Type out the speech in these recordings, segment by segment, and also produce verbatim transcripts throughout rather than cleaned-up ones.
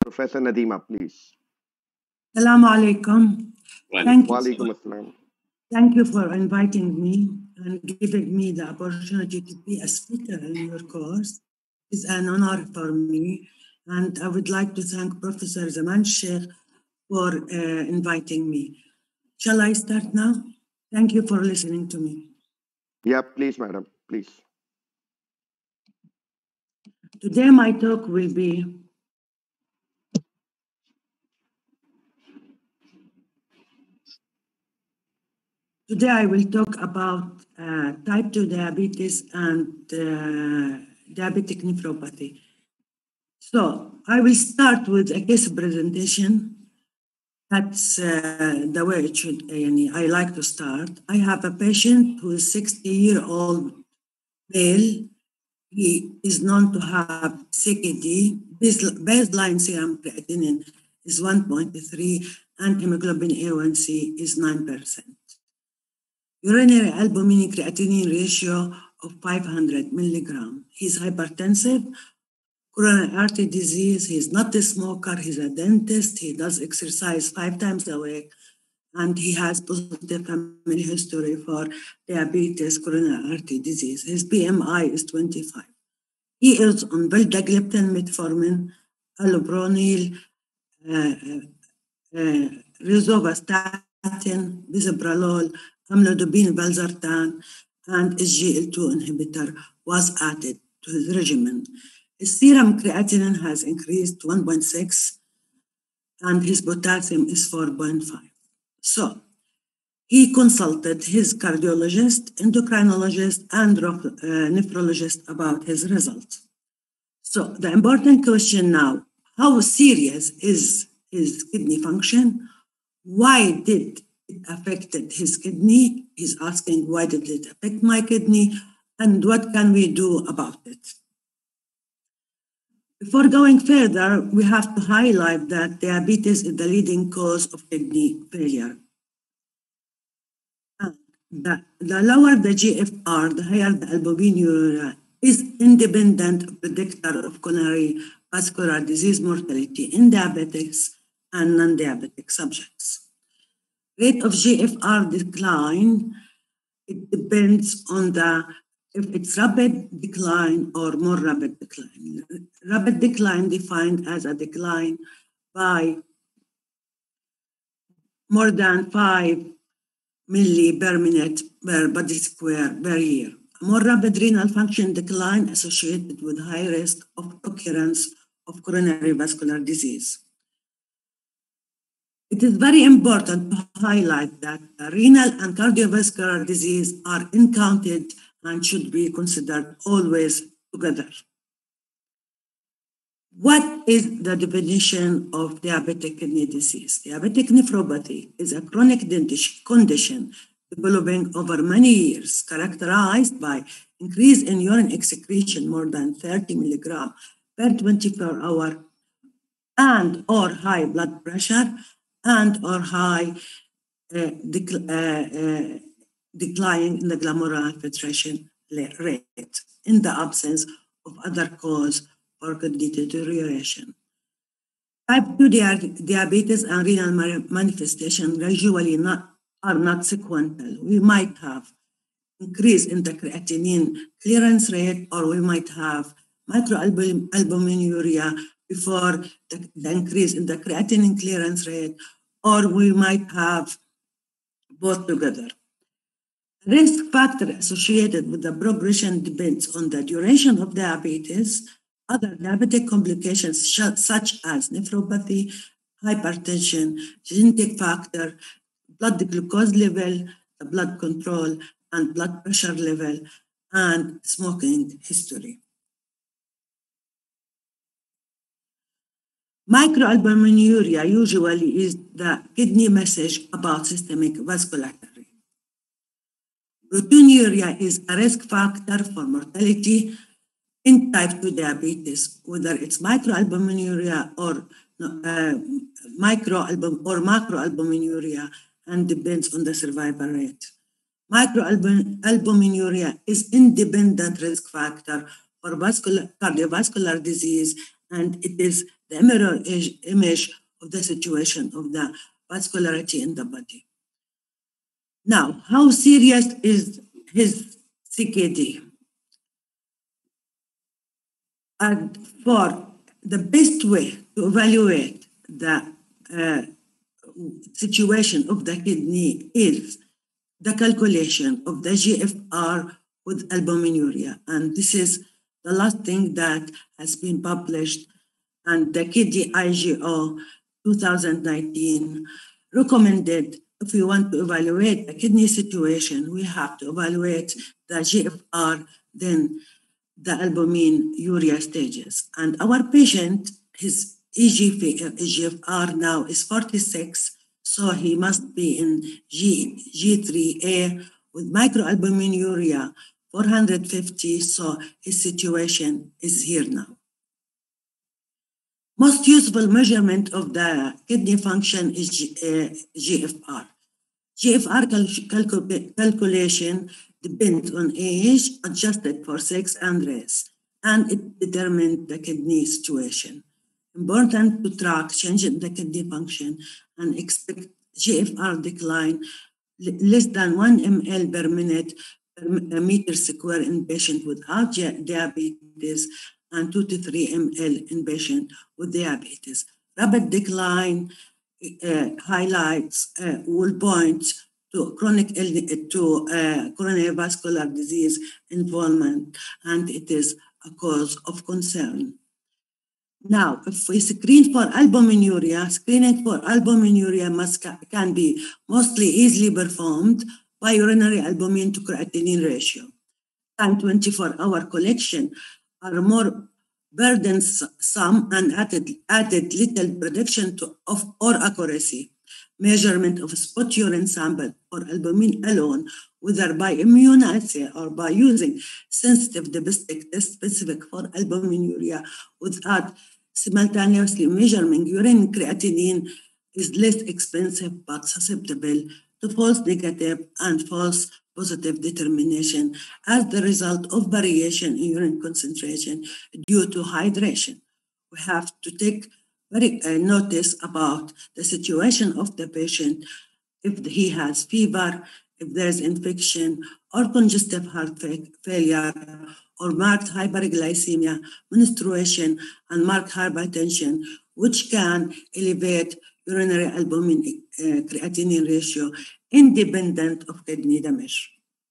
Professor Nadima, please. Assalamu alaikum. Thank you. Walaikum assalam. Thank you for inviting me and giving me the opportunity to be a speaker in your course. It's an honor for me. And I would like to thank Professor Zaman Sheikh for uh, inviting me. Shall I start now? Thank you for listening to me. Yeah, please, madam, please. Today my talk will be Today I will talk about uh, type two diabetes and uh, diabetic nephropathy. So I will start with a case presentation. That's uh, the way it should, uh, I like to start. I have a patient who is sixty-year-old male. He is known to have C K D. Baseline serum creatinine is one point three and hemoglobin A one C is nine percent. Urinary albumin creatinine ratio of five hundred milligram. He's hypertensive, coronary artery disease. He's not a smoker. He's a dentist. He does exercise five times a week. And he has positive family history for diabetes, coronary artery disease. His B M I is twenty-five. He is on vildagliptin, metformin, allopurinol, uh, uh, rosuvastatin, bisoprolol, amlodipine, valsartan, and S G L two inhibitor was added to his regimen. His serum creatinine has increased to one point six, and his potassium is four point five. So he consulted his cardiologist, endocrinologist, and uh, nephrologist about his results. So the important question now, how serious is his kidney function? Why did it affect his kidney? He's asking, why did it affect my kidney? And what can we do about it? Before going further, we have to highlight that diabetes is the leading cause of kidney failure. The, the lower the G F R, the higher the albuminuria is independent predictor of coronary vascular disease mortality in diabetics and non-diabetic subjects. Rate of G F R decline, it depends on the, if it's rapid decline or more rapid decline. Rapid decline defined as a decline by more than five milli per minute per body square per year. More rapid renal function decline associated with high risk of occurrence of coronary vascular disease. It is very important to highlight that renal and cardiovascular disease are encountered and should be considered always together. What is the definition of diabetic kidney disease? Diabetic nephropathy is a chronic condition developing over many years, characterized by increase in urine excretion more than thirty milligrams per twenty-four hours, and or high blood pressure, and or high uh, dec uh, uh, decline in the glomerular filtration rate in the absence of other cause or kidney deterioration. Type two diabetes and renal manifestation usually not, are not sequential. We might have increase in the creatinine clearance rate, or we might have microalbuminuria before the, the increase in the creatinine clearance rate, or we might have both together. Risk factor associated with the progression depends on the duration of diabetes, other diabetic complications such as nephropathy, hypertension, genetic factor, blood glucose level, the blood control, and blood pressure level, and smoking history. Microalbuminuria usually is the kidney message about systemic vascularity. Proteinuria is a risk factor for mortality in type two diabetes, whether it's microalbuminuria or uh, microalbum or macroalbuminuria, and depends on the survival rate. Microalbuminuria is independent risk factor for vascular, cardiovascular disease, and it is the mirror image of the situation of the vascularity in the body. Now, how serious is his C K D? And for the best way to evaluate the uh, situation of the kidney is the calculation of the G F R with albuminuria. And this is the last thing that has been published. And the K D I G O twenty nineteen recommended, if we want to evaluate the kidney situation, we have to evaluate the G F R, then the albuminuria stages. And our patient, his E G F R now is forty-six, so he must be in G, G three A with microalbuminuria four hundred fifty, so his situation is here now. Most useful measurement of the kidney function is G, uh, G F R. G F R cal cal calculation depends on age, adjusted for sex and race, and it determines the kidney situation. Important to track change in the kidney function and expect G F R decline less than one milliliter per minute per meter square in patient without diabetes and two to three milliliters in patient with diabetes. Rapid decline uh, highlights uh, will point to chronic to uh, coronary vascular disease involvement, and it is a cause of concern. Now, if we screen for albuminuria, screening for albuminuria must can be mostly easily performed by urinary albumin to creatinine ratio. And twenty-four hour collection are more burdensome and added, added little prediction to, of or accuracy. Measurement of spot urine sample or albumin alone, whether by immunoassay or by using sensitive diagnostic test specific for albuminuria without simultaneously measuring urine creatinine, is less expensive but susceptible to false negative and false positive determination as the result of variation in urine concentration due to hydration. We have to take very uh, notice about the situation of the patient, if he has fever, if there's infection or congestive heart fa failure or marked hyperglycemia, menstruation, and marked hypertension, which can elevate urinary albumin uh, creatinine ratio independent of kidney damage.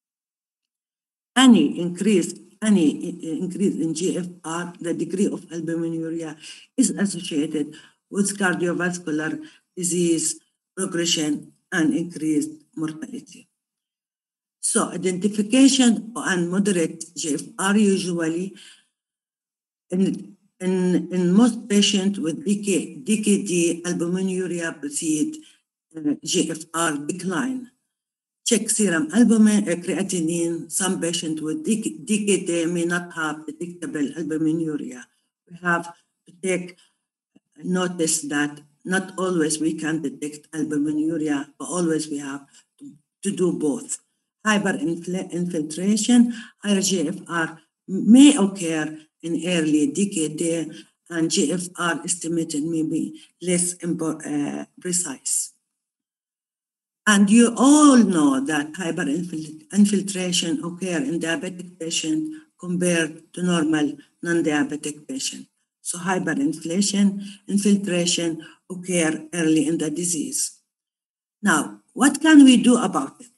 Any increase Any increase in G F R, the degree of albuminuria, is associated with cardiovascular disease progression and increased mortality. So identification and moderate G F R usually in, in, in most patients with D K D, albuminuria precede uh, G F R decline. Check serum albumin, uh, creatinine. Some patients with D K D may not have detectable albuminuria. We have to take notice that not always we can detect albuminuria, but always we have to, to do both. Hyperinfiltration, higher G F R may occur in early D K D, and G F R estimated may be less uh, precise. And you all know that hyperinfiltration occurs in diabetic patients compared to normal non-diabetic patients. So hyperinflation, infiltration occur early in the disease. Now, what can we do about it?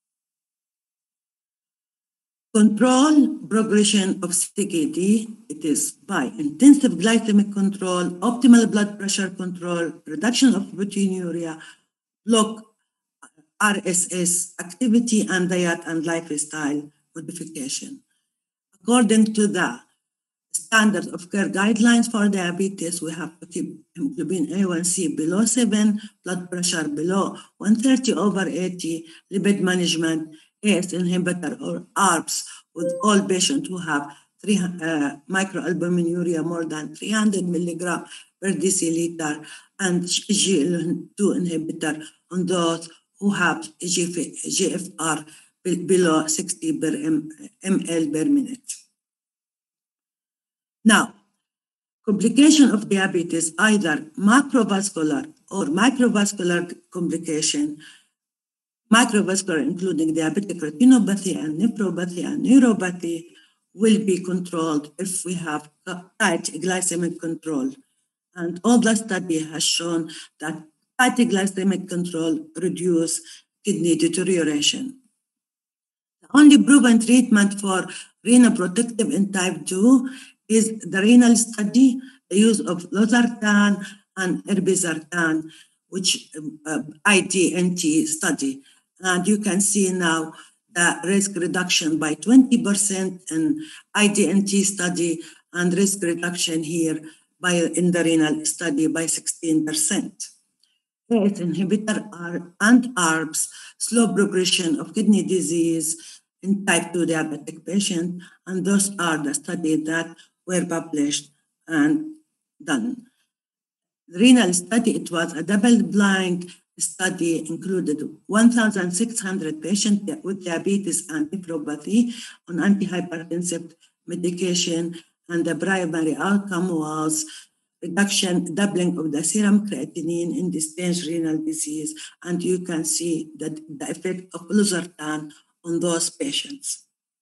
Control progression of C K D. It is by intensive glycemic control, optimal blood pressure control, reduction of proteinuria, block R S S activity, and diet and lifestyle modification. According to the standard of care guidelines for diabetes, we have to keep hemoglobin A one C below seven, blood pressure below one thirty over eighty, lipid management, A C E inhibitor or A R Bs with all patients who have three, uh, microalbuminuria more than three hundred milligram per deciliter, and G L two inhibitor on those who have G F R below sixty per ml per minute. Now, Complication of diabetes, either macrovascular or microvascular complication, microvascular including diabetic retinopathy and nephropathy and neuropathy, will be controlled if we have tight glycemic control. And all the study has shown that tight glycemic control reduce kidney deterioration. The only proven treatment for renal protective in type two is the renal study, the use of losartan and irbesartan, which uh, I D N T study. And you can see now the risk reduction by twenty percent in I D N T study and risk reduction here by in the renal study by sixteen percent. A C E inhibitor are, and A R Bs slow progression of kidney disease in type two diabetic patient, and those are the studies that were published and done. The renal study, it was a double-blind study, included one thousand six hundred patients with diabetes and nephropathy on antihypertensive medication, and the primary outcome was reduction, doubling of the serum creatinine in this stage renal disease, and you can see that the effect of losartan on those patients.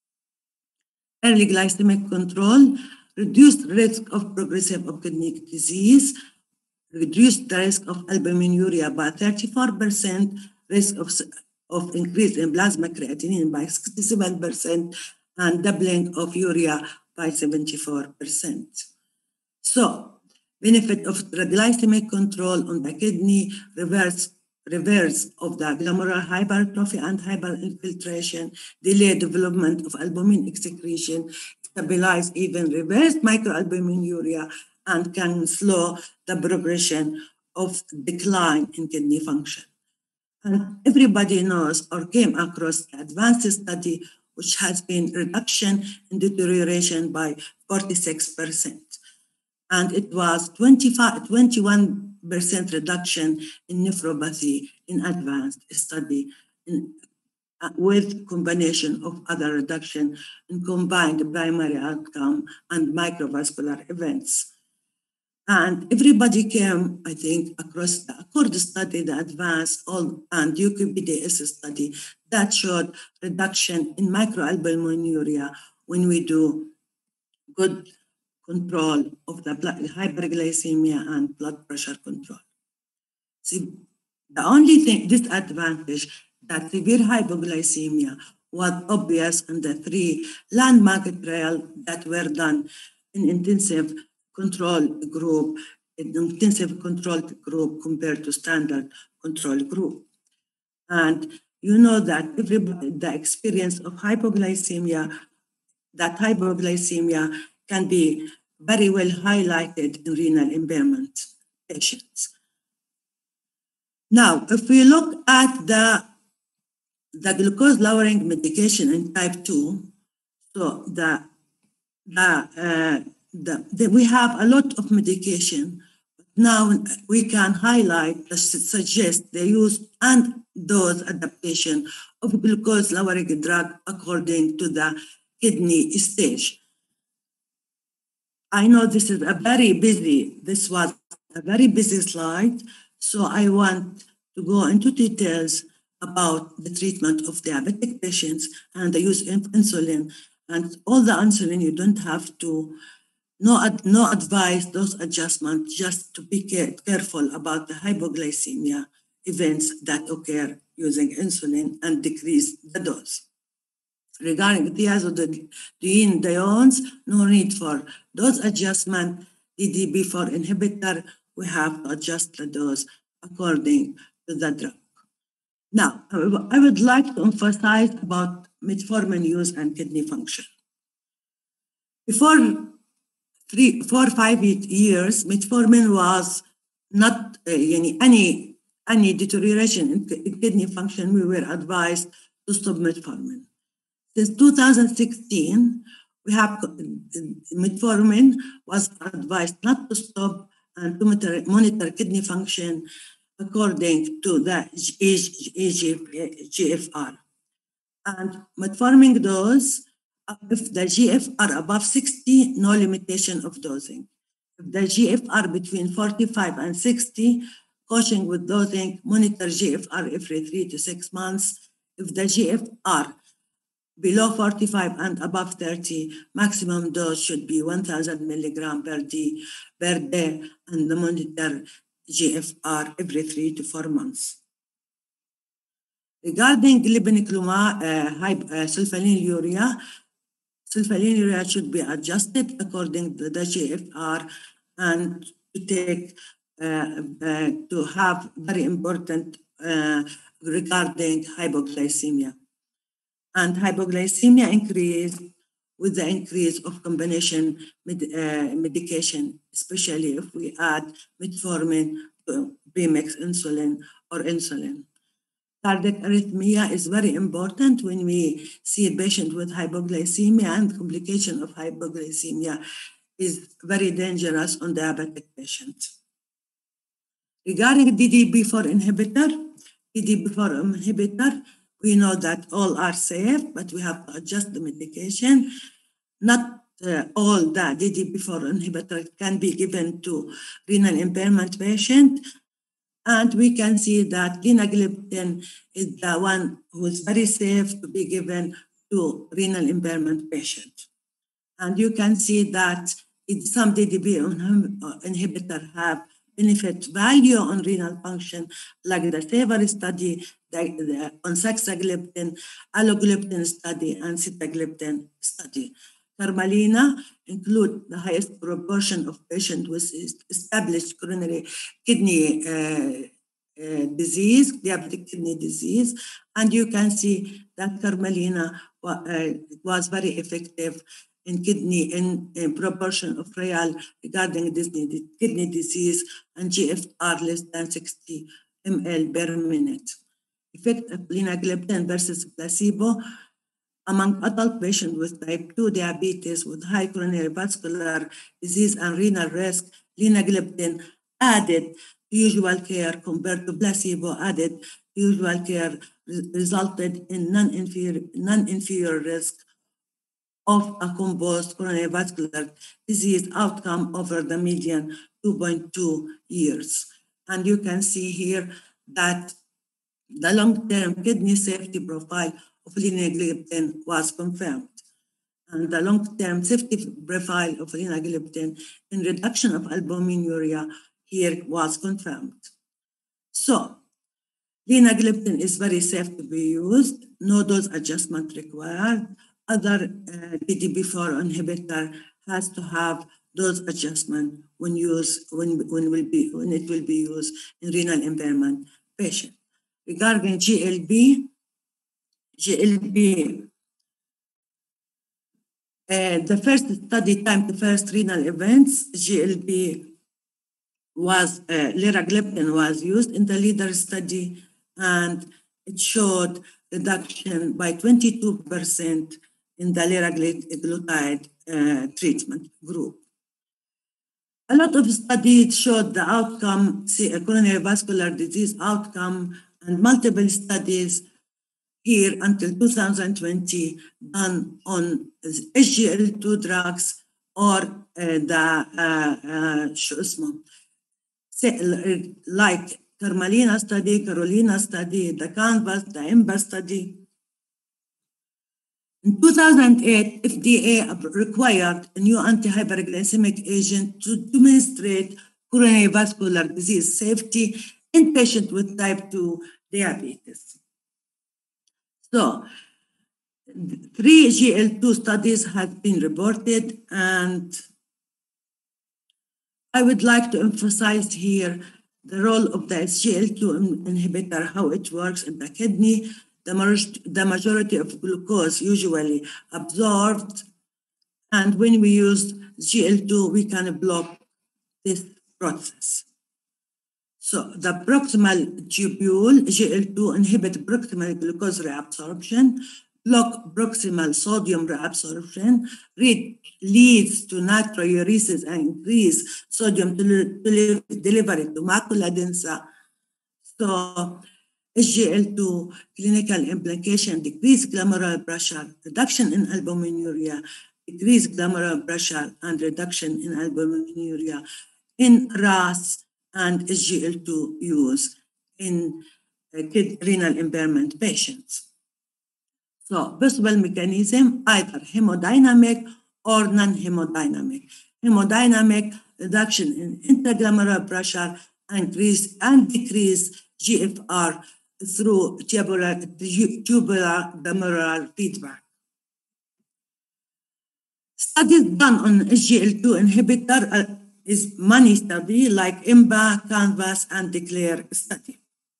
Early glycemic control reduced risk of progressive of kidney disease, reduced the risk of albuminuria by thirty-four percent, risk of, of increase in plasma creatinine by sixty-seven percent, and doubling of urea by seventy-four percent. So, benefit of the glycemic control on the kidney, reverse, reverse of the glomerular hypertrophy and hyperinfiltration, delay development of albumin excretion, stabilize even reverse microalbuminuria, and can slow the progression of decline in kidney function. And everybody knows or came across the advanced study, which has been reduction in deterioration by forty-six percent. And it was twenty-five, twenty-one percent reduction in nephropathy in advanced study in, uh, with combination of other reduction in combined primary outcome and microvascular events. And everybody came, I think, across the ACCORD study, the advanced all, and U Q B D S study that showed reduction in microalbuminuria when we do good control of the blood, hyperglycemia and blood pressure control. See, the only thing, disadvantage, that severe hypoglycemia was obvious in the three landmark trials that were done in intensive control group, in intensive control group compared to standard control group. And you know that everybody, the experience of hypoglycemia, that hypoglycemia can be very well highlighted in renal impairment patients. Now, if we look at the, the glucose lowering medication in type two, so the, the, uh, the, the, we have a lot of medication. Now we can highlight, suggest the use and dose adaptation of glucose lowering drug according to the kidney stage. I know this is a very busy, this was a very busy slide, so I want to go into details about the treatment of diabetic patients and the use of insulin. And all the insulin, you don't have to, no, no advice, those adjustments, just to be care, careful about the hypoglycemia events that occur using insulin and decrease the dose. Regarding thiazolidinediones, no need for dose adjustment. D D B four inhibitor, we have to adjust the dose according to the drug. Now, I would like to emphasize about metformin use and kidney function. Before three, four, five years, metformin was not uh, any, any deterioration in kidney function. We were advised to stop metformin. Since two thousand sixteen, we have metformin was advised not to stop and to monitor, monitor kidney function according to the G F R. And metformin dose, if the G F R above sixty, no limitation of dosing. If the G F R between forty-five and sixty, coaching with dosing, monitor G F R every three to six months. If the G F R below forty-five and above thirty, maximum dose should be one thousand milligram per day, per day, and monitor G F R every three to four months. Regarding glibenclamide, uh, uh, sulfonylurea, sulfonylurea should be adjusted according to the G F R and to take uh, uh, to have very important uh, regarding hypoglycemia. And hypoglycemia increase with the increase of combination med uh, medication, especially if we add metformin to premix insulin or insulin. Cardiac arrhythmia is very important when we see a patient with hypoglycemia, and complication of hypoglycemia is very dangerous on diabetic patients. Regarding D D B four inhibitor, D D B four inhibitor, we know that all are safe, but we have to adjust the medication. Not uh, all the D D B four inhibitor can be given to renal impairment patient. And we can see that linagliptin is the one who is very safe to be given to renal impairment patient. And you can see that some D D B inhibitor have benefit value on renal function, like the SAVOR study, the, the on saxagliptin, allogliptin study, and sitagliptin study. Carmalina include the highest proportion of patients with established coronary kidney uh, uh, disease, diabetic kidney disease, and you can see that Carmalina uh, was very effective in kidney, in, in proportion of real regarding this kidney disease and G F R less than sixty milliliters per minute. Effect of linagliptin versus placebo among adult patients with type two diabetes with high coronary vascular disease and renal risk, linagliptin added to usual care compared to placebo added to usual care resulted in non-inferior, non-inferior risk of a composed coronary vascular disease outcome over the median two point two years. And you can see here that the long-term kidney safety profile of linagliptin was confirmed. And the long-term safety profile of linagliptin in reduction of albuminuria here was confirmed. So, linagliptin is very safe to be used, no dose adjustment required. Other uh, D D B four inhibitor has to have dose adjustment when used when when will be when it will be used in renal impairment patient. Regarding G L B, G L B, uh, the first study time to first renal events, G L B was uh, liragliptin was used in the LEADER study, and it showed reduction by twenty-two percent in the liraglutide uh, treatment group. A lot of studies showed the outcome, see, coronary vascular disease outcome, and multiple studies here until two thousand twenty done on S G L two drugs or uh, the uh, uh, like Carmalina study, Carolina study, the Canvas, the IMBA study. In two thousand eight, F D A required a new anti-hyperglycemic agent to demonstrate coronary vascular disease safety in patients with type two diabetes. So, three G L two studies have been reported, and I would like to emphasize here the role of the S G L two inhibitor, how it works in the kidney. The, the majority of glucose usually absorbed, and when we use G L two, we can block this process. So the proximal tubule, G L two, inhibit proximal glucose reabsorption, block proximal sodium reabsorption, leads to natriuresis and increase sodium delivery to macula densa. So S G L two clinical implication, decreased glomerular pressure, reduction in albuminuria, decreased glomerular pressure and reduction in albuminuria in R A S and S G L two use in uh, renal impairment patients. So possible mechanism, either hemodynamic or non-hemodynamic. Hemodynamic, reduction in intraglomerular pressure, increase and decrease G F R through tubular, tubular glomerular feedback. Studies done on S G L two inhibitor uh, is many study like IMBA, CANVAS, and DECLARE study.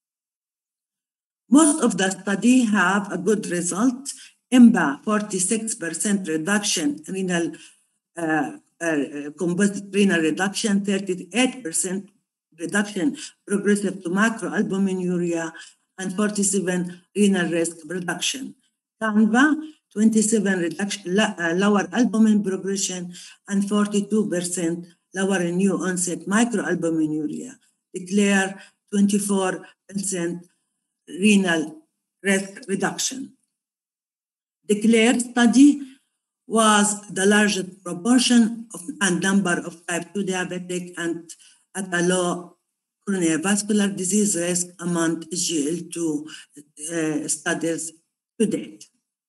Most of the study have a good result. IMBA, forty-six percent reduction, renal uh, uh, composite renal reduction, thirty-eight percent reduction progressive to macroalbuminuria, and forty-seven renal risk reduction. CANVA, twenty-seven reduction, uh, lower albumin progression, and forty-two percent lower new onset microalbuminuria. DECLARE, twenty-four percent renal risk reduction. DECLARE study was the largest proportion of and number of type two diabetic and at a low coronary vascular disease risk among S G L two uh, studies to date.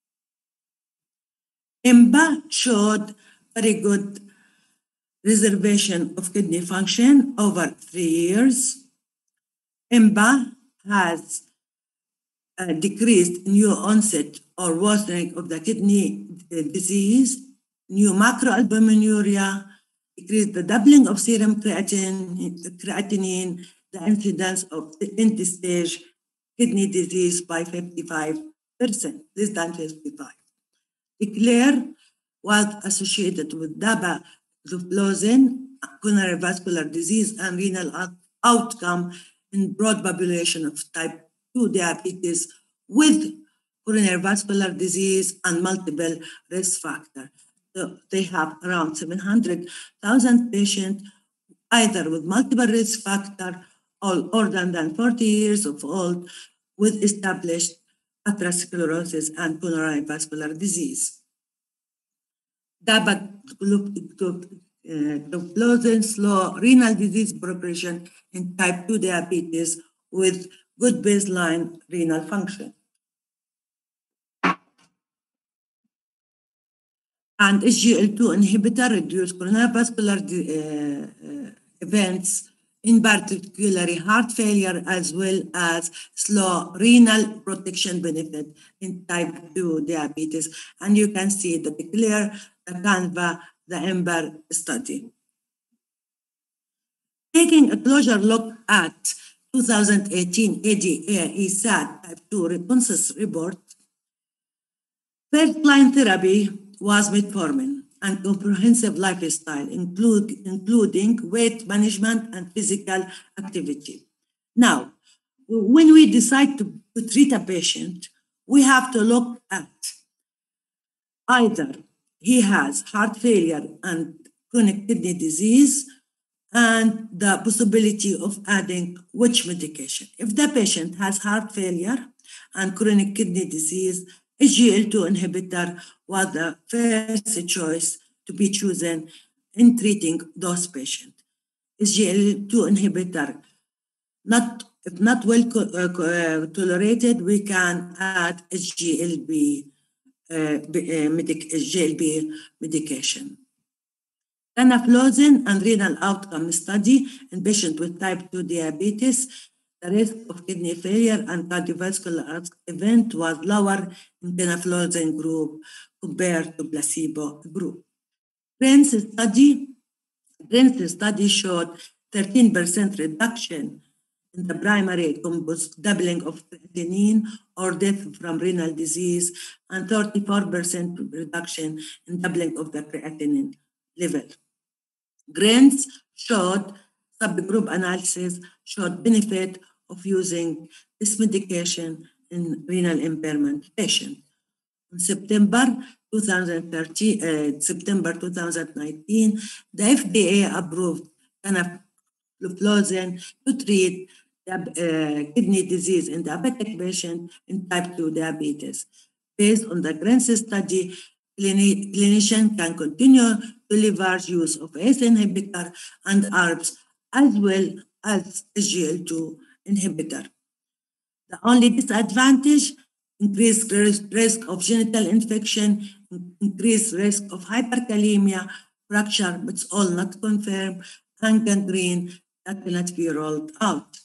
IMBA showed very good reservation of kidney function over three years. IMBA has uh, decreased new onset or worsening of the kidney uh, disease, new macroalbuminuria, decreased the doubling of serum creatinine, creatinine the incidence of end-stage kidney disease by fifty-five percent, less than fifty-five. DECLARE was associated with dapagliflozin, coronary vascular disease, and renal out outcome in broad population of type two diabetes with coronary vascular disease and multiple risk factors. So they have around seven hundred thousand patients either with multiple risk factor or older than forty years of old with established atherosclerosis and coronary vascular disease. Dapagliflozin slow renal disease progression in type two diabetes with good baseline renal function. And S G L two inhibitor reduce coronary vascular uh, uh, events, in particular heart failure, as well as slow renal protection benefit in type two diabetes. And you can see the DECLARE, the CANVA, the IMBA study. Taking a closer look at two thousand eighteen A D A E S A D type two consensus report, first-line therapy was metformin and comprehensive lifestyle, include, including weight management and physical activity. Now, when we decide to, to treat a patient, we have to look at either he has heart failure and chronic kidney disease and the possibility of adding which medication. If the patient has heart failure and chronic kidney disease, S G L two inhibitor was the first choice to be chosen in treating those patients. S G L two inhibitor, not, if not well uh, tolerated, we can add S G L B, uh, medic S G L B medication. Tenafloxin and renal outcome study in patients with type two diabetes, the risk of kidney failure and cardiovascular event was lower in tenafloxin group compared to placebo group. Prince study, Prince study showed thirteen percent reduction in the primary composite doubling of creatinine or death from renal disease and thirty-four percent reduction in doubling of the creatinine level. Grants showed, subgroup analysis showed benefit of using this medication in renal impairment patients. In September two thousand thirteen, uh, September two thousand nineteen, the F D A approved tenafloxin to treat uh, kidney disease in diabetic patients in type two diabetes. Based on the Grants study, clini- clinician can continue to leverage use of A C E inhibitor and A R Bs as well as S G L two inhibitor. The only disadvantage, increased risk of genital infection, increased risk of hyperkalemia, fracture, but it's all not confirmed, and gangrene that cannot be rolled out.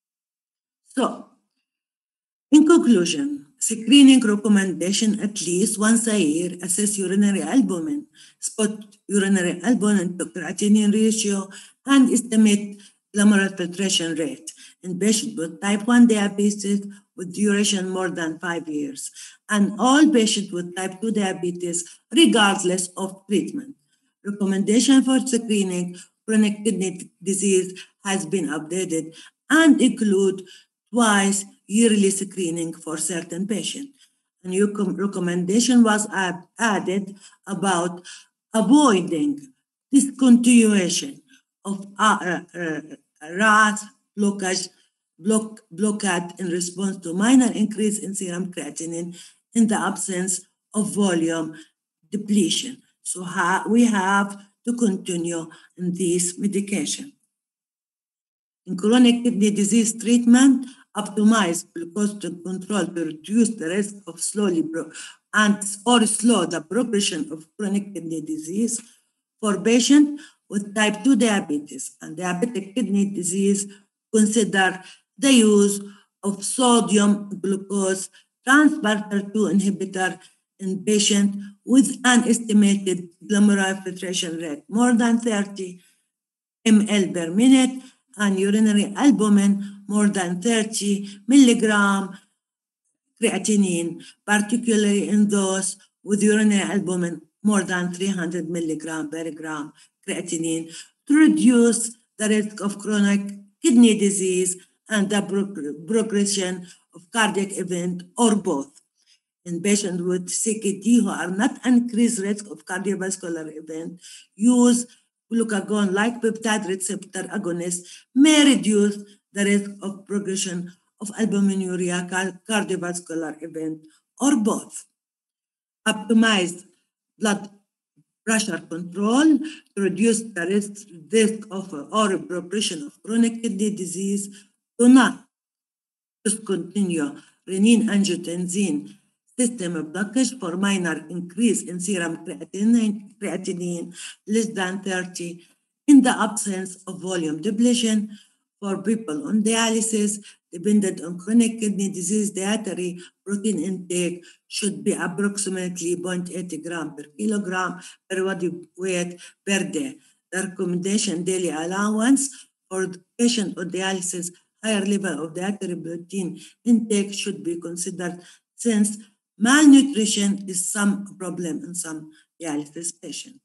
So, in conclusion, screening recommendation at least once a year, assess urinary albumin, spot urinary albumin to creatinine ratio, and estimate glomerular filtration rate in patients with type one diabetes with duration more than five years, and all patients with type two diabetes, regardless of treatment. Recommendation for screening chronic kidney disease has been updated and include twice yearly screening for certain patients. A new recommendation was add, added about avoiding discontinuation of uh, uh, R A S blockage, block, blockade in response to minor increase in serum creatinine in the absence of volume depletion. So ha- we have to continue in this medication. In chronic kidney disease treatment, optimize glucose control to reduce the risk of slowly pro- and or slow the progression of chronic kidney disease for patients with type two diabetes and diabetic kidney disease. Consider the use of sodium glucose transporter two inhibitor in patients with an estimated glomerular filtration rate more than thirty milliliters per minute and urinary albumin more than thirty milligram creatinine, particularly in those with urinary albumin more than three hundred milligram per gram creatinine to reduce the risk of chronic kidney disease and the progression of cardiac event or both. In patients with C K D who are not increased risk of cardiovascular event, use glucagon-like peptide receptor agonist may reduce the risk of progression of albuminuria, cardiovascular event, or both. Optimize blood pressure control to reduce the risk, risk of or progression of chronic kidney disease. Do not discontinue renin-angiotensin system blockage for minor increase in serum creatinine, creatinine less than thirty in the absence of volume depletion. For people on dialysis dependent on chronic kidney disease, dietary protein intake should be approximately zero point eight gram per kilogram per body weight per day. The recommendation daily allowance for the patient on dialysis, higher level of dietary protein intake should be considered since malnutrition is some problem in some dialysis patients.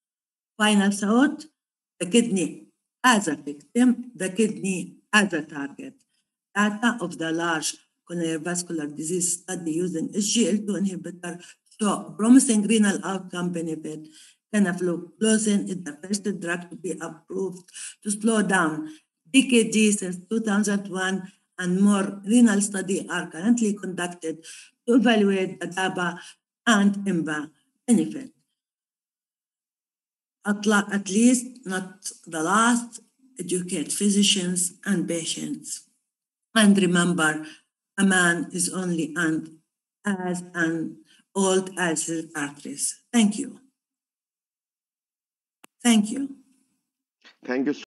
Final thought, the kidney as a victim, the kidney as a target. Data of the large coronary vascular disease study using S G L two inhibitor show promising renal outcome benefit. Canagliflozin is the first drug to be approved to slow down D K D since two thousand one, and more renal studies are currently conducted to evaluate the D A B A and I M B A benefit. At, la- at least not the last, educate physicians and patients. And remember, a man is only and as an old as his arteries. Thank you. Thank you. Thank you